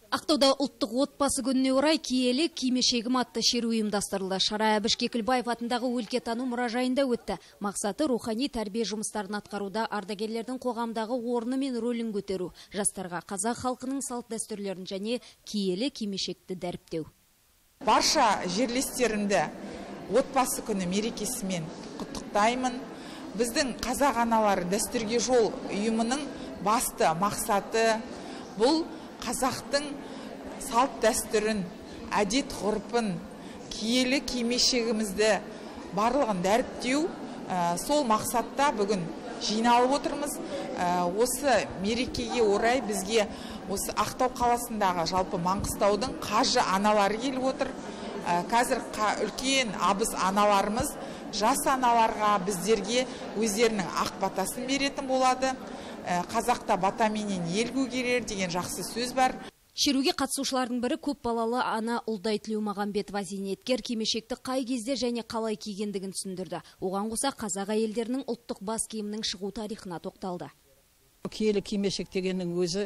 Ақтауда ұлттық отбасы күніне орай киелі кимешегім атты шеру ұйымдастырылды. Шара Әбіш Кекілбаев атындағы өлкетану мұражайында өтті. Мақсаты рухани тәрбие жұмыстарын атқаруда ардагерлердің қоғамдағы орны мен рөлін көтеру, жастарға қазақ халқының салт дәстүрлерін және киелі кимешекті дәріптеу. Барша жерлестерімді отбасы күні мерекесімен құттықтаймын. Біздің қазақ аналары дәстүрге жол ұйымының басты мақсаты бұл қазақтың салт дәстүрін, әдет ғұрпын, киелі кимешегімізді барлығын дәріптеу. Сол мақсатта бүгін жиналып отырмыз. Осы мерекеге орай бізге осы Ақтау қаласындағы жалпы Маңғыстаудың қажы аналары келіп отыр. Қазір үлкен абыз аналарымыз жас аналарға біздерге өздерінің ақ батасын беретін болады. Қазақта батаменен ел көгерер деген жақсы сөз бар. Шеруге қатысушылардың бірі көп балалы ана Ұлдай Тілеумағамбетова зейнеткер кимешекті қай кезде және қалай кигендігін түсіндірді. Оған қоса қазақ әйелдерінің ұлттық бас киімінің шығу тарихына тоқталды. Киелі кимешек дегеннің өзі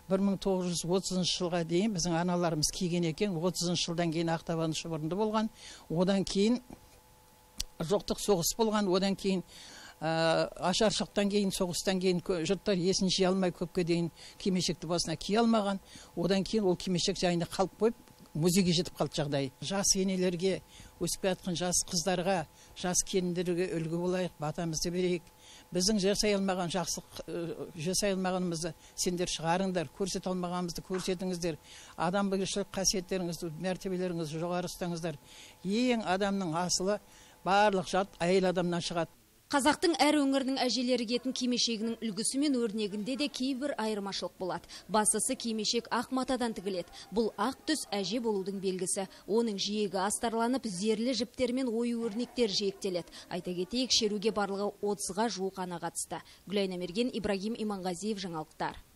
1930 жылға дейін біздің аналарымыз киген екен. 30 жылдан кейін Ақтабан шұбырынды болған. Одан кейін жоқтық соғыс болған. Одан кейін ашаршылықтан кейін, соғыстан кейін жұрттар есін жия алмай көпке дейін кимешекті басына кие алмаған. Одан кейін ол кимешек жайында қалып қойып, музейге жетіп қалды жағдай. Жас енелерге, өсіп жатқан жас қыздарға, жас келіндерге үлгі болайық, батамызды берейік. Біздің жасай алмағанымызды сендер шығарыңдар, көрсете алмағанымызды көрсетіңіздер. Адамгершілік қасиеттеріңізді, мәртебелеріңізді жоғары ұстаңыздар. Ең адамның асылы барлық жат әйел адамнан шығады. Қазақтың әр өңірінің әжелері киетін кимешегінің үлгісі мен өрнегінде де кейбір айырмашылық болады. Бастысы кимешек ақ матадан тігіледі. Бұл ақ түс әже болудың белгісі. Оның жиегі астарланып, зерлі жіптер мен ою өрнектер жиектеледі. Айта кетейік, шеруге барлығы 30-ға жуық ана қатысты. Гүлайна Мерген, Ибрагим Иманғазиев, жаңалықтар.